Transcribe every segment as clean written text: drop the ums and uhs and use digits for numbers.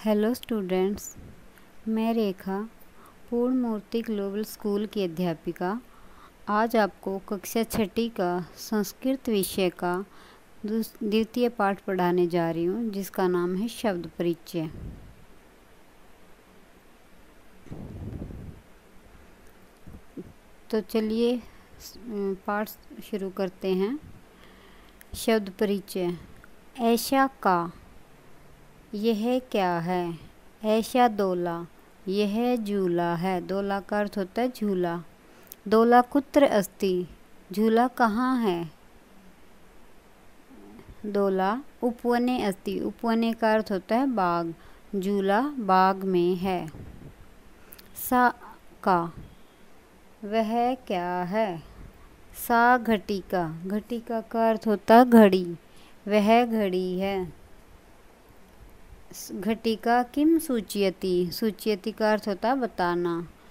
Hello students, मैं रेखा पूर्ण मूर्ति global school की अध्यापिका आज आपको कक्षा छठी का संस्कृत विषय का द्वितीय पाठ पढ़ाने जा रही हूँ, जिसका नाम है शब्द परिचय। तो चलिए पाठ शुरू करते हैं। शब्द परिचय। ऐसा का, यह क्या है। ऐसा दोला, यह झूला है। दोला का अर्थ होता है झूला। दोला कुत्र अस्ति, झूला कहाँ है। दोला उपवने अस्ति, उपवने का अर्थ होता है बाग, झूला बाग में है। सा का, वह क्या है। सा घटिका, घटिका का अर्थ होता है घड़ी, वह घड़ी है। घटिका किम सूचयति, सूचयति का अर्थ होता है बताना।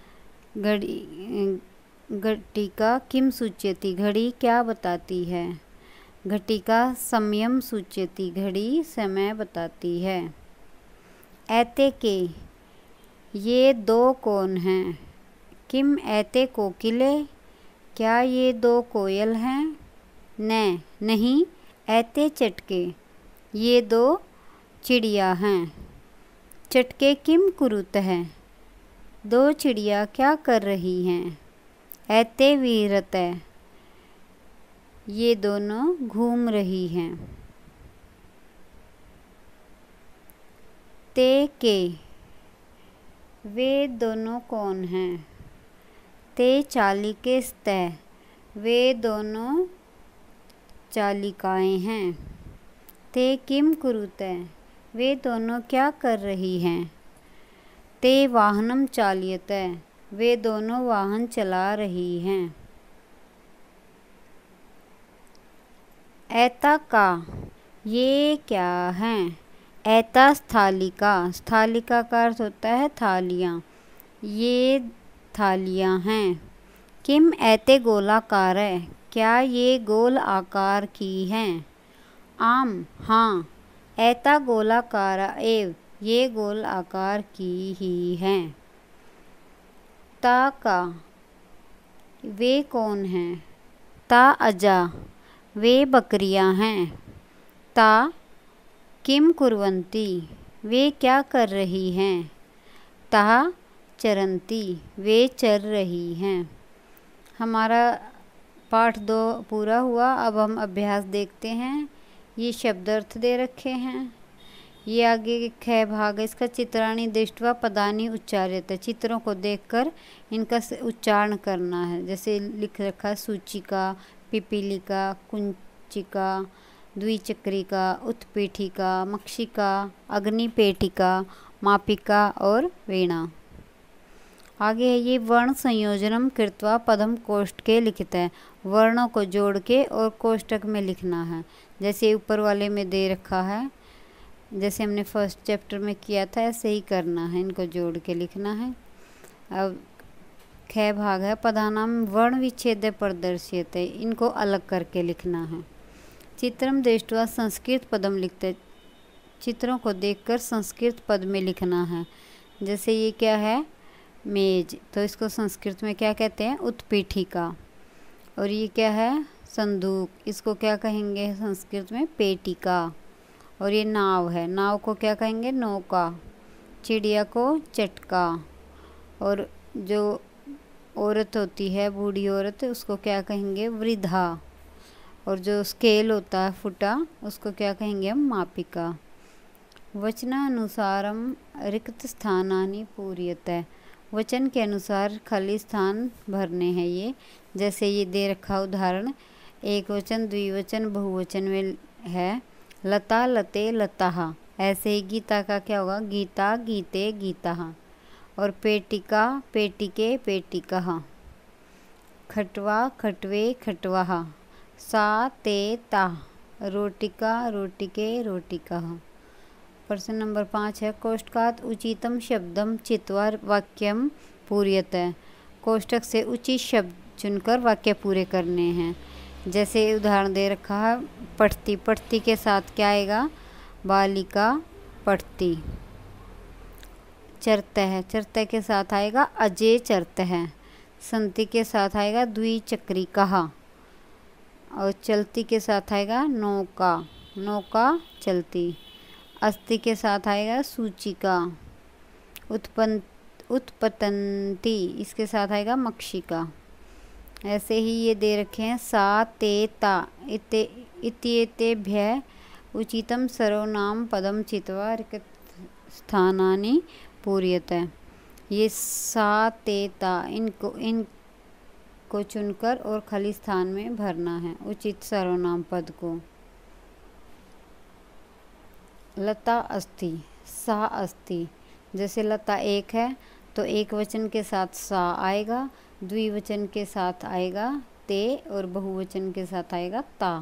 घटिका किम सूचयति, घड़ी क्या बताती है। घटिका समयम सूचयति, घड़ी समय बताती है। ऐते के, ये दो कौन हैं। किम ऐते कोकिले, क्या ये दो कोयल हैं। नहीं। ऐते चटके, ये दो चिड़िया हैं। चटके किम कुरुत है, दो चिड़िया क्या कर रही हैं। ऐते वीरत, ये दोनों घूम रही हैं। ते के, वे दोनों कौन हैं। ते चालिके स्तः, वे दोनों चालिकाएं हैं। ते किम कुरुते, वे दोनों क्या कर रही हैं। ते वाहनम चाल्यते, वे दोनों वाहन चला रही हैं। ऐता का, ये क्या है। ऐता स्थालिका, स्थालिका का अर्थ होता है थालियाँ, ये थालियाँ हैं। किम ऐते गोलाकार, क्या ये गोल आकार की हैं। आम हाँ, ऐता गोलाकार एव, ये गोल आकार की ही हैं। ता का, वे कौन हैं। ता अजा, वे बकरियां हैं। ता किम कुर्वन्ति, वे क्या कर रही हैं। ता चरन्ति, वे चर रही हैं। हमारा पाठ 2 पूरा हुआ। अब हम अभ्यास देखते हैं। ये शब्दार्थ दे रखे हैं। ये आगे ख भाग है, इसका चित्राणी दृष्ट्वा पदानी उच्चार्यते, चित्रों को देखकर इनका उच्चारण करना है। जैसे लिख रखा है सूचिका, पिपीलिका, कुंचिका, द्विचक्रिका, उत्पीठिका, मक्षिका, अग्निपेटिका, मापिका और वीणा। आगे है ये वर्ण संयोजनम कृत्वा पदम कोष्ठके लिखित है। वर्णों को जोड़ के और कोष्ठक में लिखना है। जैसे ऊपर वाले में दे रखा है, जैसे हमने फर्स्ट चैप्टर में किया था, ऐसे ही करना है, इनको जोड़ के लिखना है। अब ख भाग है, पदानाम वर्ण विच्छेद प्रदर्श्यते, इनको अलग करके लिखना है। चित्रम दृष्ट्वा संस्कृत पदम लिखते, चित्रों को देखकर संस्कृत पद में लिखना है। जैसे ये क्या है मेज, तो इसको संस्कृत में क्या कहते हैं उत्पीठिका। और ये क्या है संदूक, इसको क्या कहेंगे संस्कृत में पेटिका। और ये नाव है, नाव को क्या कहेंगे नौका। चिड़िया को चटका। और जो औरत होती है बूढ़ी औरत, उसको क्या कहेंगे वृद्धा। और जो स्केल होता है फुटा, उसको क्या कहेंगे हम मापिका। वचनानुसारम रिक्त स्थानानि पूर्यते, वचन के अनुसार खाली स्थान भरने हैं ये। जैसे ये दे रखा उदाहरण, एक वचन द्विवचन बहुवचन में है। लता लते लताः, ऐसे ही गीता का क्या होगा गीता गीते गीताः। और पेटिका पेटिके पेटिकाः। खटवा खटवे खटवाः। सा ते ताः, रोटिका रोटिके रोटिकाः। प्रश्न नंबर 5 है, कोष्ठकात् उचितम शब्दम चित्वा वाक्यम पूर्यते, कोष्ठक से उचित शब्द चुनकर वाक्य पूरे करने हैं। जैसे उदाहरण दे रखा है पठती, पठती के साथ क्या आएगा बालिका पठती। चरतः, चरतः के साथ आएगा अजय चरतः। संति के साथ आएगा द्विचक्रिका। और चलती के साथ आएगा नौका, नौका चलती। अस्ति के साथ आएगा सूचिका। उत्पतंती, इसके साथ आएगा मक्षिका। ऐसे ही ये दे रखे हैं सा ते ता इत्येतेभ्यः उचितं सर्वनाम पदम चित्वा रिक्तस्थानानि पूर्यते। ये सा ते ता इनको चुनकर और खाली स्थान में भरना है उचित सर्वनाम पद को। लता अस्ति, सा अस्ति। जैसे लता एक है तो एक वचन के साथ सा आएगा, द्विवचन के साथ आएगा ते और बहुवचन के साथ आएगा ता।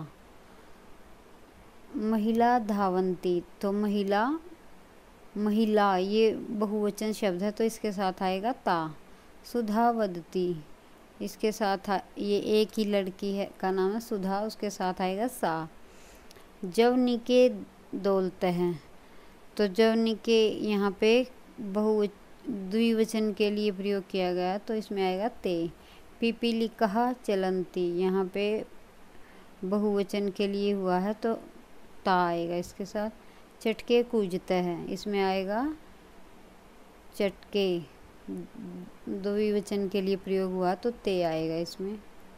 महिला धावंती, तो महिला, महिला ये बहुवचन शब्द है तो इसके साथ आएगा ता। सुधा वदती, इसके साथ ये एक ही लड़की है का नाम है सुधा, उसके साथ आएगा सा। जवनी के दौलते हैं, तो जवनी के यहाँ पे द्विवचन के लिए प्रयोग किया गया तो इसमें आएगा ते। पिपीलिका चलंती, यहाँ पे बहुवचन के लिए हुआ है तो ता आएगा इसके साथ। चटके कूजते हैं, इसमें आएगा चटके, द्विवचन के लिए प्रयोग हुआ तो ते आएगा इसमें।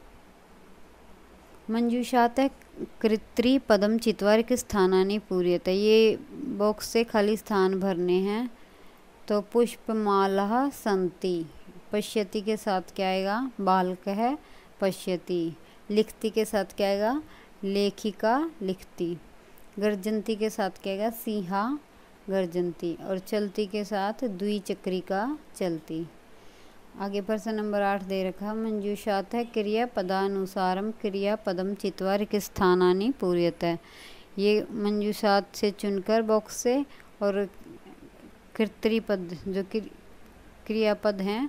मंजूषातः कृत्रिपदम चित्वा रिक्तस्थानानि पूर्यते, ये बॉक्स से खाली स्थान भरने हैं। तो पुष्पमाला संति, पश्यति के साथ क्या आएगा बालक है पश्यति। लिखती के साथ क्या आएगा लेखिका लिखती। गर्जंती के साथ क्या आएगा सिंहा गर्जंती। और चलती के साथ द्विचक्रिका चलती। आगे प्रश्न नंबर 8 दे रखा मंजूषातः क्रियापदानुसारम क्रियापदम चित्वा रिक्तस्थानानि पूर्यते। ये मंजूषात से चुनकर बॉक्स से और कृत्रिपद जो क्रियापद हैं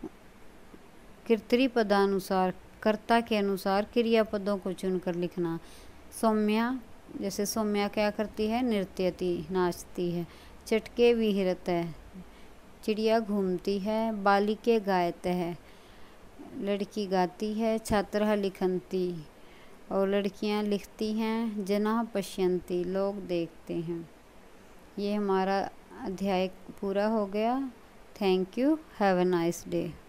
कृत्रिपदानुसार कर्ता के अनुसार क्रियापदों को चुनकर लिखना। सौम्या, जैसे सौम्या क्या करती है नृत्यति नाचती है। चटके विहरत है, चिड़िया घूमती है। बालिके गायते है, लड़की गाती है। छात्रः लिखन्ति, और लड़कियां लिखती हैं। जनाः पश्यन्ति, लोग देखते हैं। ये हमारा अध्याय पूरा हो गया। Thank you, have a nice day.